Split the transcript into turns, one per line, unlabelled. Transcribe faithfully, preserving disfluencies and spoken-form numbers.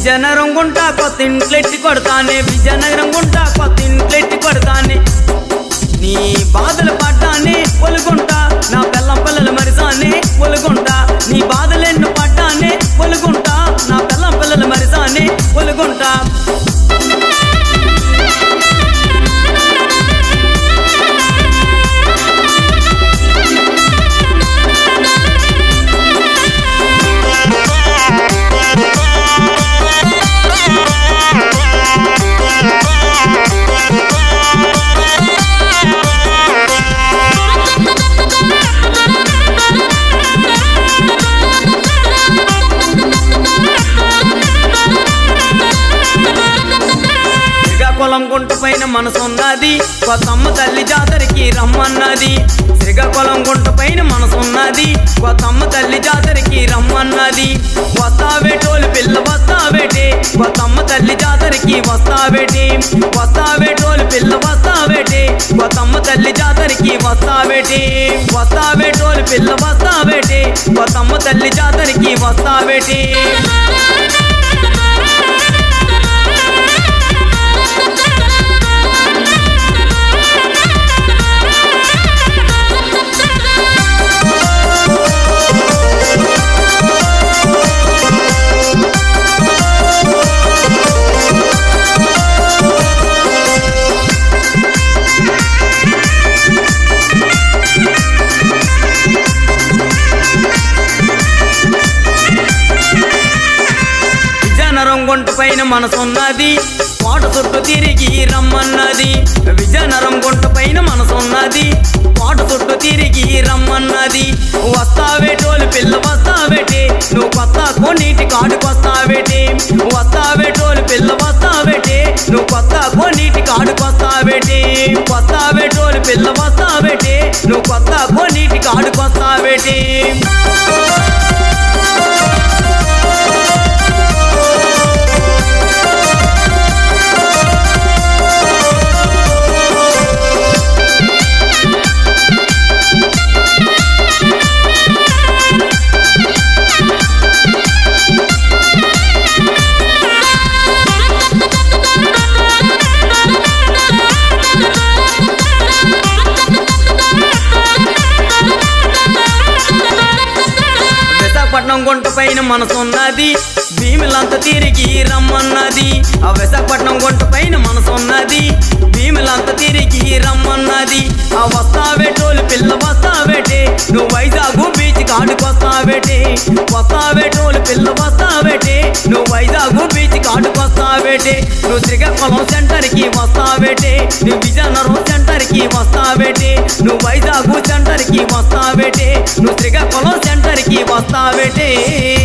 విజయనగరం గుంట కొత్త ఇంట్లెట్టి కొడతానే, విజయనగరం గుంట కొత్త ఇంట్లెట్టి కొడతానే, నీ బాధలు పడ్డానే ఒలుగుంటా, నా పిల్లం పిల్లలు మరిసానే ఒలుగుంటా, నీ బాధలెన్ను పడ్డానే ఒలుగుంటా, నా పిల్లం పిల్లలు మరిసానే ఒలుగుంటా. శ్రీకాకుళం గుంట పైన మనసున్నది, కొత్తమ్మ తల్లి జాతరకి రమ్మన్నది. శ్రీకాకుళం గుంట పైన మనసున్నది, కొత్తమ్మ తల్లి జాతరకి రమ్మన్నది. వస్తావేటోలు పిల్ల వస్తావేటే, కొత్తమ్మ తల్లి జాతరకి వస్తావేటే, వస్తావేటోలు పిల్ల వస్తావేటే, కొత్తమ్మ తల్లి జాతరకి వస్తావేటే, వస్తావేటోలు పిల్ల వస్తావేటే, కొత్తమ్మ తల్లి జాతరకి వస్తావేటే. విజయనగరం గుంట పైన మనసున్నది, కోట చుట్టూ తిరిగి రమ్మన్నది. విజయనగరం గుంట పైన మనసున్నది, కోట చుట్టూ తిరిగి రమ్మన్నది. వస్తావేటోలు పిల్ల వస్తావేటే, నువ్వు కొత్త కొన్నిటి కాడుకొస్తావేటే, వస్తావేటోలు పిల్ల వస్తావేటే, నువ్వు కొత్త కొన్నిటి కాడుకొస్తావేటే, వస్తావేటోలు పిల్ల వస్తావేటే, నువ్వు కొత్త కొన్నిటి కాడుకొస్తావేటే. విశాఖపట్నం గుంట పైన మనసున్నది, భీములంతా తిరిగి రమ్మన్నది. ఆ విశాఖపట్నం గుంట పైన మనసున్నది, భీములంతా తిరిగి రమ్మన్నది. ఆ వస్తావేటోలు పిల్ల వస్తావేటే, నువ్వు వైజాగ్ బీచ్ కాడుకొస్తావేటే, వస్తావేటోలు పిల్ల వస్తావేటే, నువ్వు వైజాగ్ బీచ్ కాడుకొస్తావేటే, నువ్వు శ్రీకాకుళం సెంటర్కి వస్తావేటే, నువ్వు విజయనగరం సెంటర్కి వస్తావేటే, నువ్వు వైజాగ్ సెంటర్కి వస్తావేటే, నువ్వు శ్రీకాకుళం సెంటర్కి వస్తావేటే.